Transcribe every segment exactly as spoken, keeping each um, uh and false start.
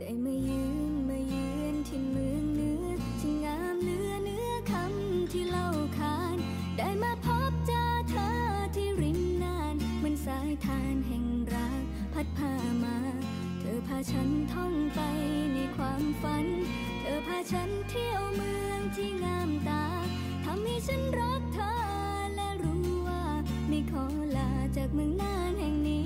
ได้มายืนมายืนที่เมืองเหนือที่งามเหลือเนื้อคำที่เล่าขานได้มาพบเจอเธอที่ริมน่านเหมือนสายทานแห่งรักพัดพามาเธอพาฉันท่องไปในความฝันเธอพาฉันเที่ยวเมืองที่งามตาทำให้ฉันรักเธอและรู้ว่าไม่ขอลาจากเมืองน่านแห่งนี้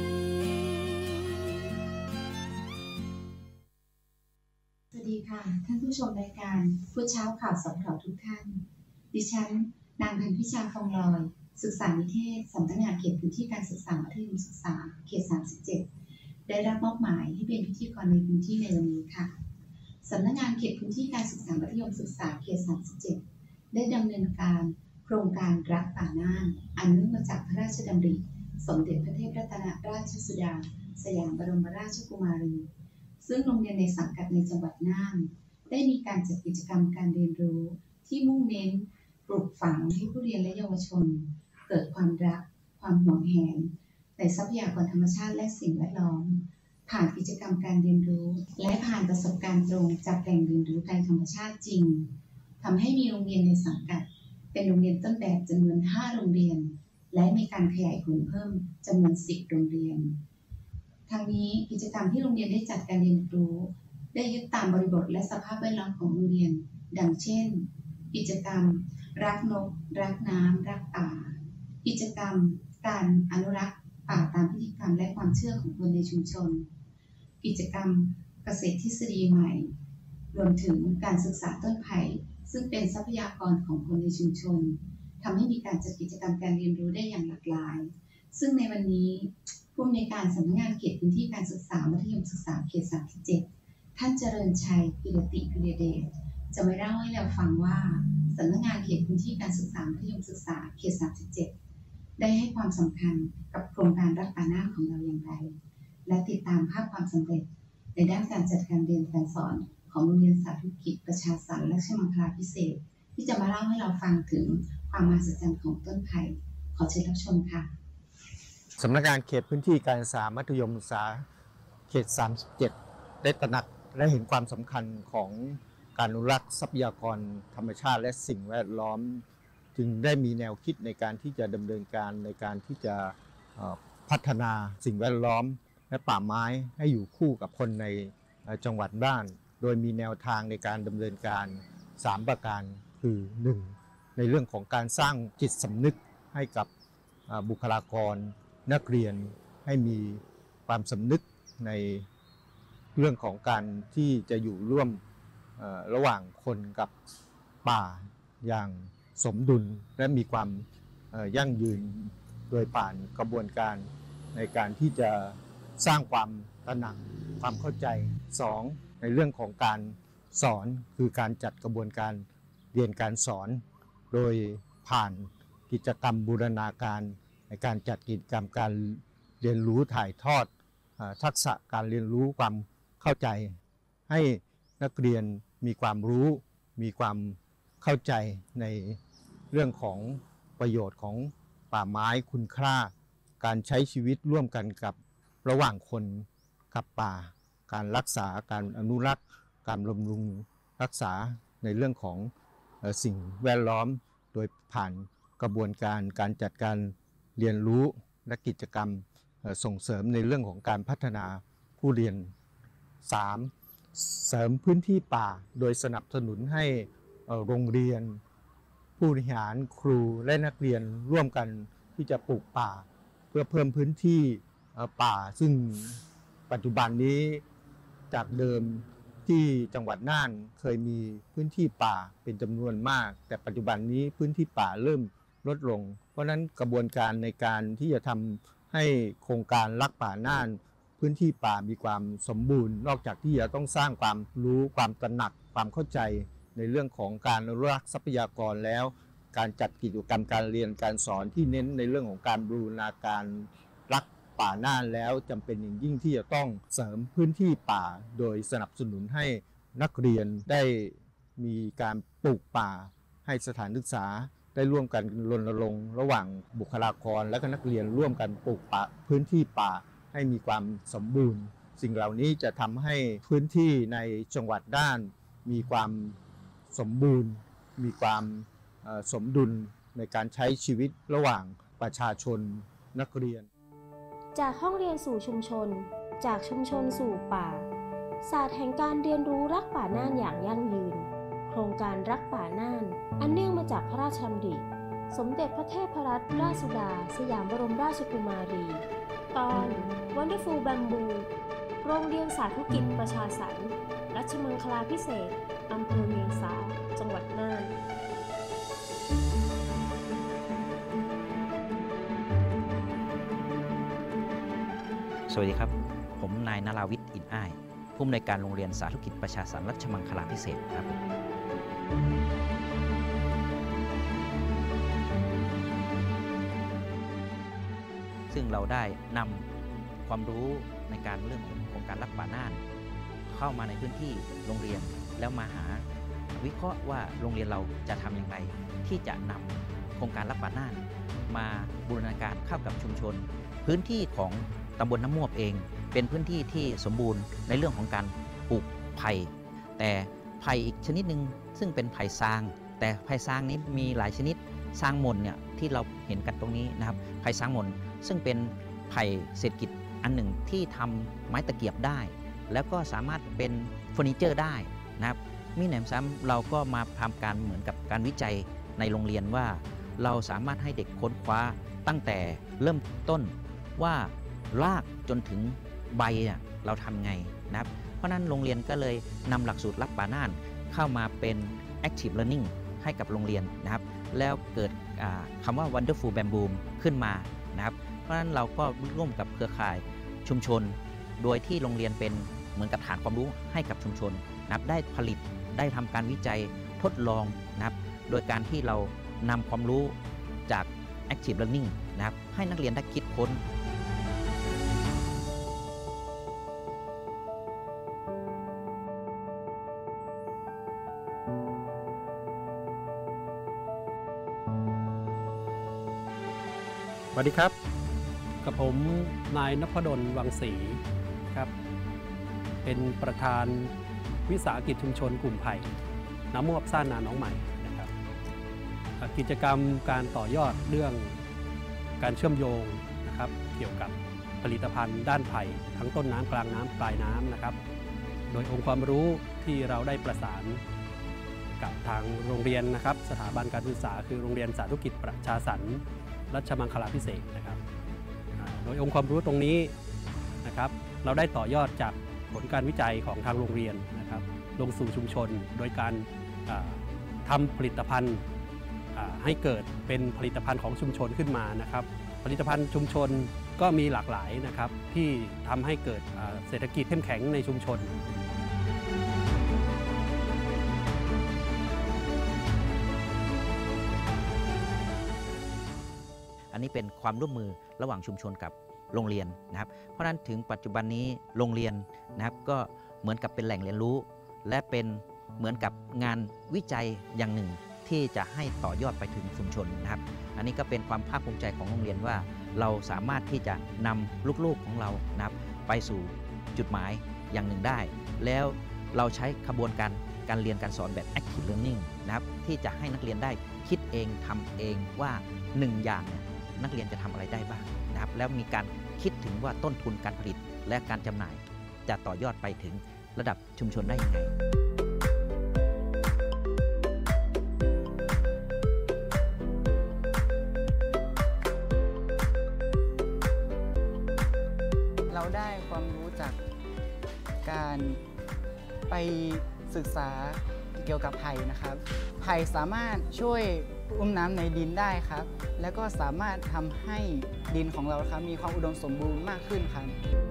สวัสดีค่ะท่านผู้ชมรายการพูดเช้าข่าวสพทุกท่านดิฉันนางพันพิชาฟองลอยศึกษานิเทศสำนักงานเขตพื้นที่การศึกษามัธยมศึกษาเขตสามสิบเจ็ดได้รับมอบหมายให้เป็นพิธีกรในพื้นที่ในวันนี้ค่ะสำนักงานเขตพื้นที่การศึกษามัธยมศึกษาเขตสามสิบเจ็ดได้ดำเนินการโครงการรักป่าน่านอันเนื่องมาจากพระราชดำริสมเด็จพระเทพรัตนราชสุดาสยามบรมราชกุมารีซึ่งโรงเรียนในสังกัดในจังหวัดน่านได้มีการจัดกิจกรรมการเรียนรู้ที่มุ่งเน้นปลูกฝังให้ผู้เรียนและเยาวชนเกิดความรักความหวงแหนในทรัพยากรธรรมชาติและสิ่งแวดล้อมผ่านกิจกรรมการเรียนรู้และผ่านประสบการณ์ตรงจากแหล่งเรียนรู้ทางธรรมชาติจริงทำให้มีโรงเรียนในสังกัดเป็นโรงเรียนต้นแบบจำนวนห้าโรงเรียนและมีการขยายผลเพิ่มจำนวนสิบโรงเรียนทั้งนี้กิจกรรมที่โรงเรียนได้จัดการเรียนรู้ได้ยึดตามบริบทและสภาพแวดล้อมของโรงเรียนดังเช่นกิจกรรมรักนกรักน้ำรักป่ากิจกรรมการอนุรักษ์ป่าตามพิธีกรรมและความเชื่อของคนในชุมชนกิจกรรมเกษตรทฤษฎีใหม่รวมถึงการศึกษาต้นไผ่ซึ่งเป็นทรัพยากรของคนในชุมชนทำให้มีการจัดกิจกรรมการเรียนรู้ได้อย่างหลากหลายซึ่งในวันนี้ผู้อำนวยการสำนักงานเขตพื้นที่การศึกษามัธยมศึกษาเขตสามสิบเจ็ดท่านเจริญชัยกิรติพิเรเดชจะมาเล่าให้เราฟังว่าสำนักงานเขตพื้นที่การศึกษามัธยมศึกษาเขตสามสิบเจ็ดได้ให้ความสำคัญกับโครงการรักป่าน่านของเราอย่างไรและติดตามภาพความสำเร็จในด้านการจัดการเรียนการสอนของโรงเรียนสาธุกิจประชาสรรค์และชมังคลาพิเศษที่จะมาเล่าให้เราฟังถึงความมหัศจรรย์ของต้นไผ่ขอเชิญรับชมค่ะสำนักงานเขตพื้นที่การศึกษามัธยมศึกษาเขตสามสิบเจ็ดได้ตระหนักและเห็นความสำคัญของการอนุรักษ์ทรัพยากรธรรมชาติและสิ่งแวดล้อมจึงได้มีแนวคิดในการที่จะดำเนินการในการที่จะพัฒนาสิ่งแวดล้อมและป่าไม้ให้อยู่คู่กับคนในจังหวัดน่านโดยมีแนวทางในการดำเนินการสามประการคือ หนึ่ง ในเรื่องของการสร้างจิตสำนึกให้กับบุคลากรนักเรียนให้มีความสำนึกในเรื่องของการที่จะอยู่ร่วมระหว่างคนกับป่าอย่างสมดุลและมีความยั่งยืนโดยผ่านกระบวนการในการที่จะสร้างความตระหนักความเข้าใจ สอง ในเรื่องของการสอนคือการจัดกระบวนการเรียนการสอนโดยผ่านกิจกรรมบูรณาการในการจัดกิจกรรมการเรียนรู้ถ่ายทอดทักษะการเรียนรู้ความเข้าใจให้นักเรียนมีความรู้มีความเข้าใจในเรื่องของประโยชน์ของป่าไม้คุณค่าการใช้ชีวิตร่วมกันกับระหว่างคนกับป่าการรักษาการอนุรักษ์การบำรุงรักษาในเรื่องของสิ่งแวดล้อมโดยผ่านกระบวนการการจัดการเรียนรู้และกิจกรรมส่งเสริมในเรื่องของการพัฒนาผู้เรียน สาม เสริมพื้นที่ป่าโดยสนับสนุนให้โรงเรียนผู้บริหารครูและนักเรียนร่วมกันที่จะปลูกป่าเพื่อเพิ่มพื้นที่ป่าซึ่งปัจจุบันนี้จากเดิมที่จังหวัดน่านเคยมีพื้นที่ป่าเป็นจำนวนมากแต่ปัจจุบันนี้พื้นที่ป่าเริ่มลดลงเพราะฉะนั้นกระบวนการในการที่จะทำให้โครงการรักป่าน่านพื้นที่ป่ามีความสมบูรณ์นอกจากที่จะต้องสร้างความรู้ความตระหนักความเข้าใจในเรื่องของการอนุรักษ์ทรัพยากรแล้วการจัดกิจกรรมการเรียนการสอนที่เน้นในเรื่องของการบูรณาการรักป่าน่านแล้วจำเป็นอย่างยิ่งที่จะต้องเสริมพื้นที่ป่าโดยสนับสนุนให้นักเรียนได้มีการปลูกป่าให้สถานศึกษาได้ร่วมกันรณรงค์ระหว่างบุคลากรและก็นักเรียนร่วมกันปลูกป่าพื้นที่ป่าให้มีความสมบูรณ์สิ่งเหล่านี้จะทำให้พื้นที่ในจังหวัดน่านมีความสมบูรณ์มีความสมดุลในการใช้ชีวิตระหว่างประชาชนนักเรียนจากห้องเรียนสู่ชุมชนจากชุมชนสู่ป่าศาสตร์แห่งการเรียนรู้รักป่าน่านอย่างยั่งยืนโครงการรักป่าน่านอันเนื่องมาจากพระราชดำริสมเด็จพระเทพรัตนราชสุดาสยามบรมราชกุมารีตอน Wonderful Bamboo โรงเรียนสาธุกิจประชาสรรค์รัชมังคลาภิเษกอำเภอเวียงสาจังหวัดน่านสวัสดีครับผมนายนราวิทย์อินอ้ายผู้อำนวยการโรงเรียนสาธุกิจประชาสรรค์รัชมังคลาภิเษกครับซึ่งเราได้นำความรู้ในการเรื่องของโครงการรักป่าน่านเข้ามาในพื้นที่โรงเรียนแล้วมาหาวิเคราะห์ว่าโรงเรียนเราจะทำอย่างไรที่จะนำโครงการรักป่าน่านมาบูรณาการเข้ากับชุมชนพื้นที่ของตำบลน้ำมวบเองเป็นพื้นที่ที่สมบูรณ์ในเรื่องของการปลูกไผ่แต่ไผ่อีกชนิดหนึ่งซึ่งเป็นไผ่ซางแต่ไผ่ซางนี้มีหลายชนิดซางมนเนี่ยที่เราเห็นกันตรงนี้นะครับไผ่ซางมนซึ่งเป็นไผ่เศรษฐกิจอันหนึ่งที่ทำไม้ตะเกียบได้แล้วก็สามารถเป็นเฟอร์นิเจอร์ได้นะครับมีแหนมซ้ำเราก็มาทำการเหมือนกับการวิจัยในโรงเรียนว่าเราสามารถให้เด็กค้นคว้าตั้งแต่เริ่มต้นว่ารากจนถึงใบเนี่ยเราทำไงนะครับเพราะนั้นโรงเรียนก็เลยนำหลักสูตรรักป่าน่านเข้ามาเป็น Active Learning ให้กับโรงเรียนนะครับแล้วเกิดคำว่า Wonderful Bamboo ขึ้นมานะครับเพราะฉะนั้นเราก็ร่วมกับเครือข่ายชุมชนโดยที่โรงเรียนเป็นเหมือนกับฐานความรู้ให้กับชุมชนนะครับได้ผลิตได้ทำการวิจัยทดลองนะครับโดยการที่เรานำความรู้จาก Active Learning นะครับให้นักเรียนได้คิดค้นสวัสดีครับกับผมนายนพดลวังศรีครับเป็นประธานวิสาหกิจชุมชนกลุ่มไผ่น้ำมวบซ่านนาน้องใหม่นะครับกิจกรรมการต่อยอดเรื่องการเชื่อมโยงนะครับเกี่ยวกับผลิตภัณฑ์ด้านไผ่ทั้งต้นน้ำกลางน้ำปลายน้ำนะครับโดยองค์ความรู้ที่เราได้ประสานกับทางโรงเรียนนะครับสถาบันการศึกษาคือโรงเรียนสาธุกิจประชาสรรค์รัชมังคลาภิเษกนะครับโดยองค์ความรู้ตรงนี้นะครับเราได้ต่อยอดจากผลการวิจัยของทางโรงเรียนนะครับลงสู่ชุมชนโดยการทำผลิตภัณฑ์ให้เกิดเป็นผลิตภัณฑ์ของชุมชนขึ้นมานะครับผลิตภัณฑ์ชุมชนก็มีหลากหลายนะครับที่ทำให้เกิดเศรษฐกิจเข้มแข็งในชุมชนอันนี้เป็นความร่วมมือระหว่างชุมชนกับโรงเรียนนะครับเพราะฉะนั้นถึงปัจจุบันนี้โรงเรียนนะครับก็เหมือนกับเป็นแหล่งเรียนรู้และเป็นเหมือนกับงานวิจัยอย่างหนึ่งที่จะให้ต่อยอดไปถึงชุมชนนะครับอันนี้ก็เป็นความภาคภูมิใจของโรงเรียนว่าเราสามารถที่จะนำลูกๆของเรานะครับไปสู่จุดหมายอย่างหนึ่งได้แล้วเราใช้กระบวนการการเรียนการสอนแบบ Active Learning นะครับที่จะให้นักเรียนได้คิดเองทำเองว่าหนึ่งอย่างเนี่ยนักเรียนจะทำอะไรได้บ้างนะครับแล้วมีการคิดถึงว่าต้นทุนการผลิตและการจำหน่ายจะต่อยอดไปถึงระดับชุมชนได้ยังไงเราได้ความรู้จากการไปศึกษาเกี่ยวกับไผ่นะครับไผ่สามารถช่วยอุ้มน้ำในดินได้ครับแล้วก็สามารถทำให้ดินของเราครับมีความอุดมสมบูรณ์มากขึ้นครับ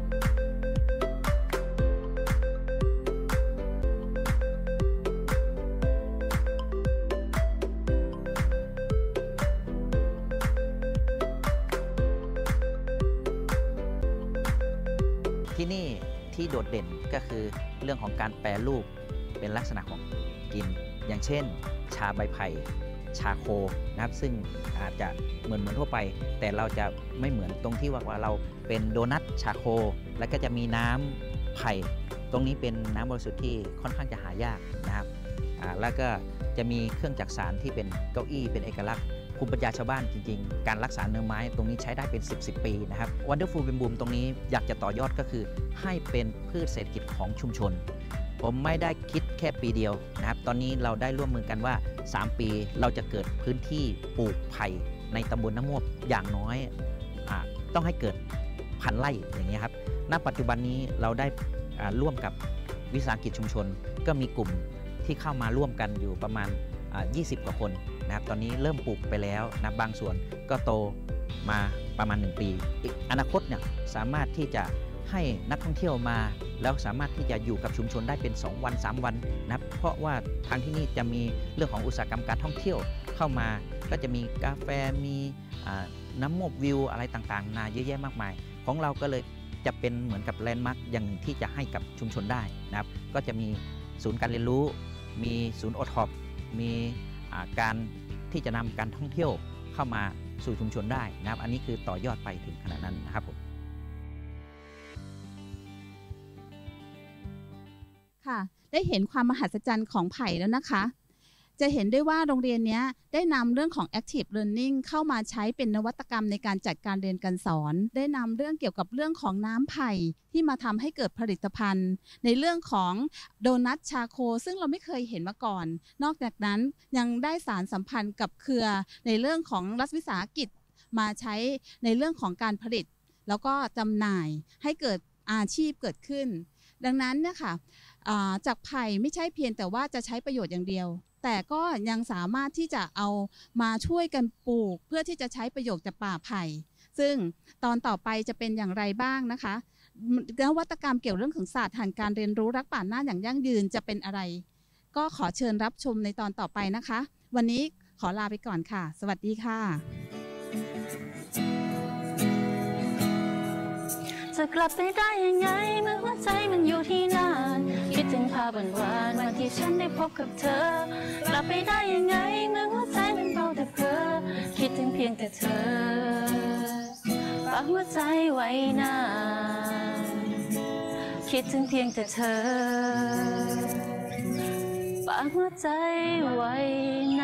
ที่นี่ที่โดดเด่นก็คือเรื่องของการแปรรูปเป็นลักษณะของกินอย่างเช่นชาใบไผ่ชาโคนะครับซึ่งอาจจะเหมือนเหมือนทั่วไปแต่เราจะไม่เหมือนตรงที่ว่าเราเป็นโดนัทชาโคแล้วก็จะมีน้ำไผ่ตรงนี้เป็นน้ำบริสุทธิ์ที่ค่อนข้างจะหายากนะครับแล้วก็จะมีเครื่องจักสานที่เป็นเก้าอี้เป็นเอกลักษณ์ภูมิปัญญาชาวบ้านจริงๆการรักษาเนื้อไม้ตรงนี้ใช้ได้เป็น สิบ สิบ ปีนะครับ Wonderful Bamboo Boom ตรงนี้อยากจะต่อยอดก็คือให้เป็นพืชเศรษฐกิจของชุมชนผมไม่ได้คิดแค่ปีเดียวนะครับตอนนี้เราได้ร่วมมือกันว่าสามปีเราจะเกิดพื้นที่ปลูกไผ่ในตำบลน้ำมวบอย่างน้อยอ่าต้องให้เกิดพันไร่อย่างเงี้ยครับณปัจจุบันนี้เราได้ร่วมกับวิสาหกิจชุมชนก็มีกลุ่มที่เข้ามาร่วมกันอยู่ประมาณยี่สิบกว่าคนนะครับตอนนี้เริ่มปลูกไปแล้วนะบางส่วนก็โตมาประมาณหนึ่งปีอนาคตเนี่ยสามารถที่จะให้นักท่องเที่ยวมาแล้วสามารถที่จะอยู่กับชุมชนได้เป็นสองวันสามวันนะเพราะว่าทางที่นี่จะมีเรื่องของอุตสาหกรรมการท่องเที่ยวเข้ามาก็จะมีกาแฟมีน้ำมบวิวอะไรต่างๆนาเยอะแยะมากมายของเราก็เลยจะเป็นเหมือนกับแลนด์มาร์คอย่างหนึ่งที่จะให้กับชุมชนได้นะครับก็จะมีศูนย์การเรียนรู้มีศูนย์โอท็อปมีการที่จะนำการท่องเที่ยวเข้ามาสู่ชุมชนได้นะครับอันนี้คือต่อยอดไปถึงขนาดนั้นนะครับผมค่ะได้เห็นความมหัศจรรย์ของไผ่แล้วนะคะจะเห็นได้ว่าโรงเรียนนี้ได้นำเรื่องของ Active Learning เข้ามาใช้เป็นนวัตกรรมในการจัดการเรียนการสอนได้นำเรื่องเกี่ยวกับเรื่องของน้ำไผ่ที่มาทำให้เกิดผลิตภัณฑ์ในเรื่องของโดนัทชาโคซึ่งเราไม่เคยเห็นมาก่อนนอกจากนั้นยังได้สารสัมพันธ์กับเครือในเรื่องของรัฐวิสาหกิจมาใช้ในเรื่องของการผลิตแล้วก็จำหน่ายให้เกิดอาชีพเกิดขึ้นดังนั้นเนี่ยค่ะจากไผ่ไม่ใช่เพียงแต่ว่าจะใช้ประโยชน์อย่างเดียวแต่ก็ยังสามารถที่จะเอามาช่วยกันปลูกเพื่อที่จะใช้ประโยชน์จากป่าไผ่ซึ่งตอนต่อไปจะเป็นอย่างไรบ้างนะคะนวัตกรรมเกี่ยวเรื่องของศาสตร์แห่งการเรียนรู้รักป่าน่านอย่างยั่งยืนจะเป็นอะไรก็ขอเชิญรับชมในตอนต่อไปนะคะวันนี้ขอลาไปก่อนค่ะสวัสดีค่ะจะกลับไปได้ยังไงเมื่อหัวใจมันอยู่ที่นั่นคิดถึงภาพหวานๆวันที่ฉันได้พบกับเธอกลับไปได้ยังไงเมื่อหัวใจมันเบาแต่เพ้อคิดถึงเพียงแต่เธอฝากหัวใจไว้นานคิดถึงเพียงแต่เธอฝากหัวใจไว้